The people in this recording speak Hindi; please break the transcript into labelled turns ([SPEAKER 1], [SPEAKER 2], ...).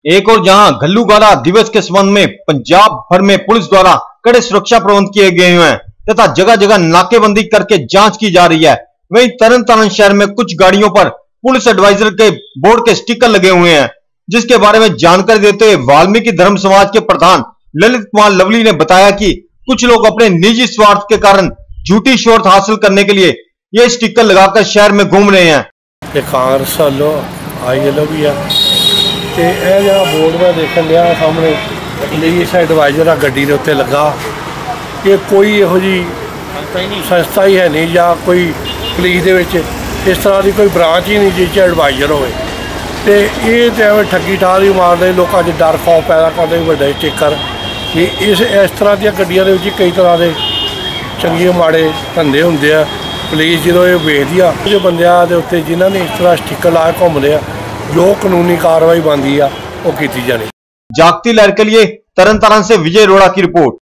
[SPEAKER 1] एक और जहां घल्लूघारा दिवस के संबंध में पंजाब भर में पुलिस द्वारा कड़े सुरक्षा प्रबंध किए गए हैं तथा जगह जगह नाकेबंदी करके जांच की जा रही है, वहीं तरन शहर में कुछ गाड़ियों पर पुलिस एडवाइजर के बोर्ड के स्टिकर लगे हुए हैं, जिसके बारे में जानकारी देते हुए वाल्मीकि धर्म समाज के प्रधान ललित कुमार लवली ने बताया कि कुछ लोग अपने निजी स्वार्थ के कारण झूठी शोहरत हासिल करने के लिए ये स्टिकर लगाकर शहर में घूम रहे हैं।
[SPEAKER 2] कांग्रेस वालों ILO भी है बोर्ड में देखने लिया सामने पुलिस एडवाइजर आ गड्डी के उत्ते लगा कि कोई यहो जी संस्था ही है नहीं या कोई पुलिस दे विच इस तरह की कोई ब्रांच ही नहीं जिस एडवाइजर होए ते ये एवं ठगी ठार ही मारते लोगों के डर खौफ पैदा करते बड़े स्टिकर भी इस तरह दी गड्डियां दे विच कई तरह के चंगे माड़े धंधे होंदे आ। पुलिस जो ये वेखदी आ जो बंदियां दे उत्ते जिन्हां ने इस तरह स्टिकर ला के घूमदे आ जो कानूनी कार्रवाई बनती है वो की जानी।
[SPEAKER 1] जागती लहर के लिए तरन तारण से विजय अरोड़ा की रिपोर्ट।